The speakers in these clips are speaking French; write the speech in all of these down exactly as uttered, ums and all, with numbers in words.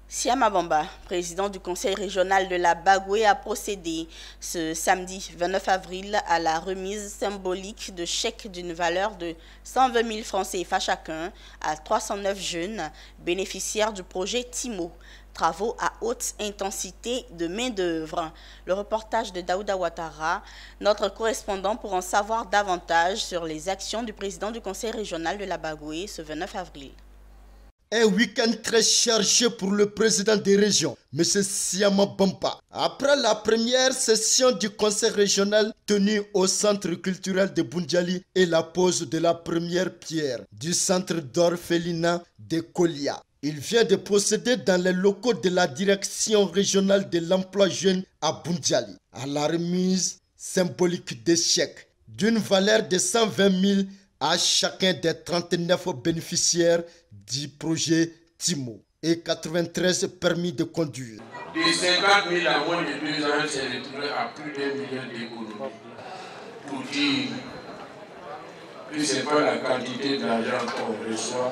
Siama Bamba, président du conseil régional de la Bagoué, a procédé ce samedi vingt-neuf avril à la remise symbolique de chèques d'une valeur de cent vingt mille francs C F A chacun à trois cent neuf jeunes bénéficiaires du projet TIMO, travaux à haute intensité de main-d'œuvre. Le reportage de Daouda Ouattara, notre correspondant, pour en savoir davantage sur les actions du président du conseil régional de la Bagoué ce vingt-neuf avril. Un week-end très chargé pour le président des régions, M. Siama Bamba. Après la première session du conseil régional tenue au centre culturel de Boundiali et la pose de la première pierre du centre d'orphelinat de Kolia, il vient de procéder dans les locaux de la direction régionale de l'emploi jeune à Boundiali à la remise symbolique des chèques d'une valeur de cent vingt mille à chacun des trente-neuf bénéficiaires du projet TIMO et quatre-vingt-treize permis de conduire. De cinquante mille à moins de deux ans, c'est retrouvé à plus d'un million d'économies. Pour dire que ce n'est pas la quantité d'argent qu'on reçoit,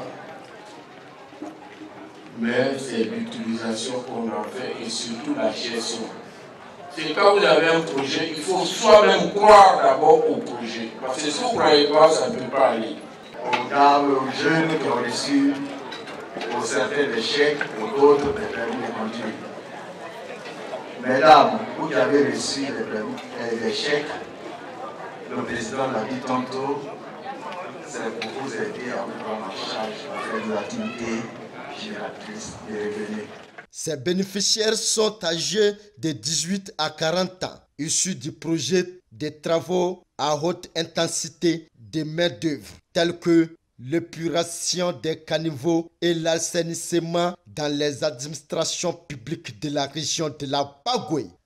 mais c'est l'utilisation qu'on en fait et surtout la gestion. C'est quand vous avez un projet, il faut soi-même croire d'abord au projet. Parce que si vous ne croyez pas, ça ne peut pas aller. Aux dames, aux jeunes qui ont reçu, pour certains des chèques, pour d'autres des permis de conduire. Mesdames, vous qui avez reçu des, permis, des chèques, le président l'a dit tantôt, c'est pour vous aider à vous prendre en charge, à faire des activités génératrices de revenus. Ces bénéficiaires sont âgés de dix-huit à quarante ans, issus du projet de travaux à haute intensité de main-d'œuvre, tels que l'épuration des caniveaux et l'assainissement dans les administrations publiques de la région de la Bagoué.